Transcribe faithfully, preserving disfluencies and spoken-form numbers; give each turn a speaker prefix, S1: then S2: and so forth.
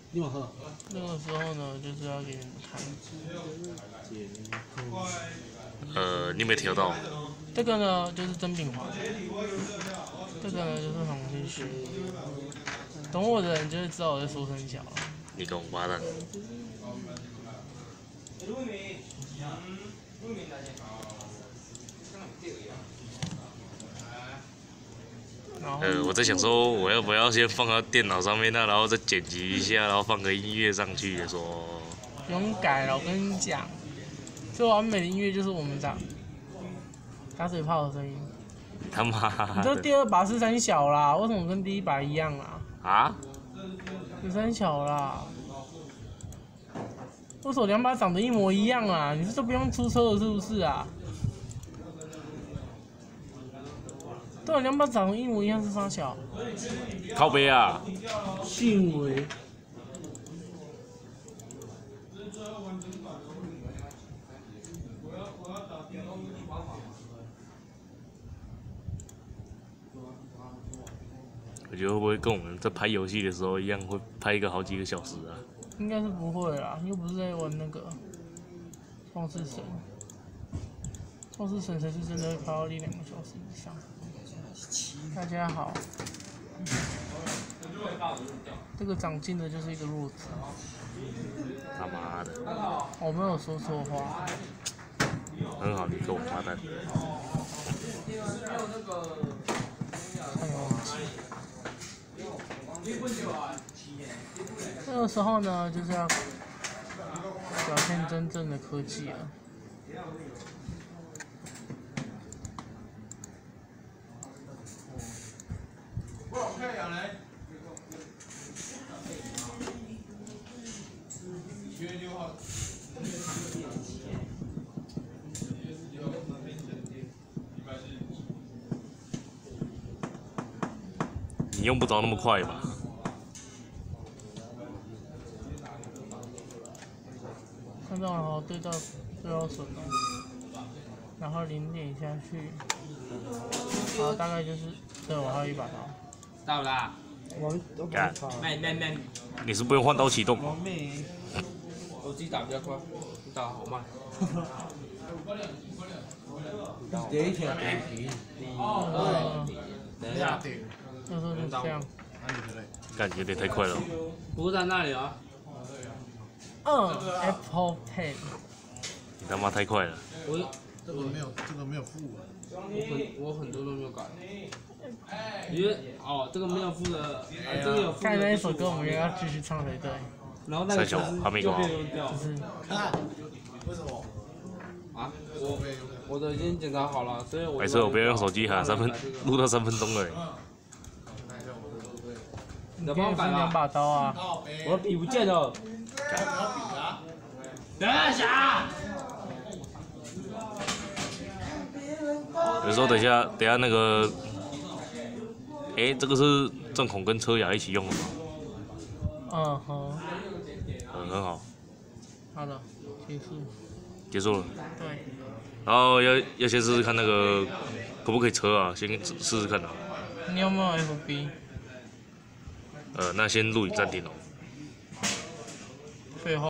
S1: 你往喝。
S2: 那个时候呢，就是要给你们看。
S3: 呃，你没调到？
S2: 这个呢就是真饼黄，这个呢就是红心须。懂我的人就会知道我在说很小了。
S3: 你个王八蛋！呃，我在想说，我要不要先放到电脑上面呢，然后再剪辑一下，然后放个音乐上去，说。
S2: 不用改了，我跟你讲，最完美的音乐就是我们打打水泡的声音。
S3: 他妈的！
S2: 你这第二把是三小啦，为什么跟第一把一样啊？
S3: 啊？
S2: 有三小啦。为什么两把长得一模一样啊？你是都不用出车了是不是啊？对啊，两把长得一模一样是三小。
S3: 靠背啊！
S2: 信为。
S3: 我觉得会不会跟我们在拍游戏的时候一样，会拍一个好几个小时啊？
S2: 应该是不会啦，又不是在玩那个创世神，创世神才是真的会拍到一两个小时以上。大家好，这个长进的就是一个弱智。
S3: 他妈的！
S2: 我没有说错话。
S3: 很好，你个王八蛋。
S2: 太忘记。这个时候呢，就是要表现真正的科技了。
S3: 你用不着那么快吧？
S2: 看到了哦，对到对到损了，然后零点下去，好，大概就是对我还有一把刀。
S4: 到啦！
S3: 干！
S4: 慢慢慢，
S3: 你是不用换刀启动？
S4: 我自己打比较快，你打好慢。
S1: 第一条第一题。
S2: 哦，
S4: 等一下，
S2: 那时候就这样。
S3: 干，有点太快了。
S4: 不是在那里啊。
S2: 嗯 ，Apple Pen。
S3: 你他妈太快了。
S4: 我
S1: 这个没有，这个没有付啊。
S4: 我很我很多都没有改。因为哦，这个没有付的，这个有付的。
S2: 刚才那一首歌我们应该要继续唱才对。
S4: 然后那个
S3: 三小还没搞好。
S2: 就是
S1: 啊？为什么？
S4: 啊，我我的已经检查好了，所以我。
S3: 没事，我不要用手机哈，三分录到三分钟了。
S4: 你的帮我改
S2: 两
S4: 吧。
S2: 把刀啊！
S4: 我的笔不见了。等一下。
S3: 有时候等一下，等一下那个，哎，这个是正孔跟车牙一起用的吗？
S2: 嗯好。
S3: 嗯，很好。
S2: 好了，结束。
S3: 结束了。
S2: 对。
S3: 然后要要先试试看那个可不可以车啊，先试试看啊。
S2: 你有没有 F B？
S3: 呃，那先录影暂停哦。
S2: 废话。